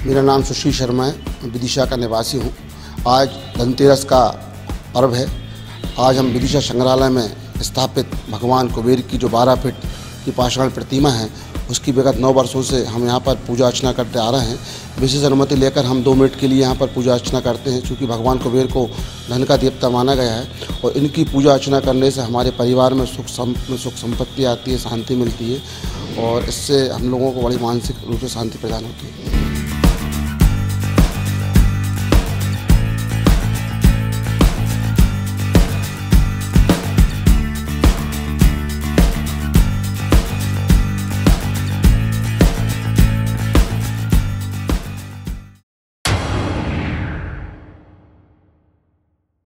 मेरा नाम सुशील शर्मा है, मैं विदिशा का निवासी हूँ। आज धनतेरस का पर्व है। आज हम विदिशा संग्रहालय में स्थापित भगवान कुबेर की जो 12 फीट की पाषाण प्रतिमा है, उसकी विगत 9 वर्षों से हम यहाँ पर पूजा अर्चना करते आ रहे हैं। विशेष अनुमति लेकर हम 2 मिनट के लिए यहाँ पर पूजा अर्चना करते हैं, क्योंकि भगवान कुबेर को धन का देवता माना गया है और इनकी पूजा अर्चना करने से हमारे परिवार में सुख संपत्ति आती है, शांति मिलती है और इससे हम लोगों को बड़ी मानसिक रूप से शांति प्रदान होती है।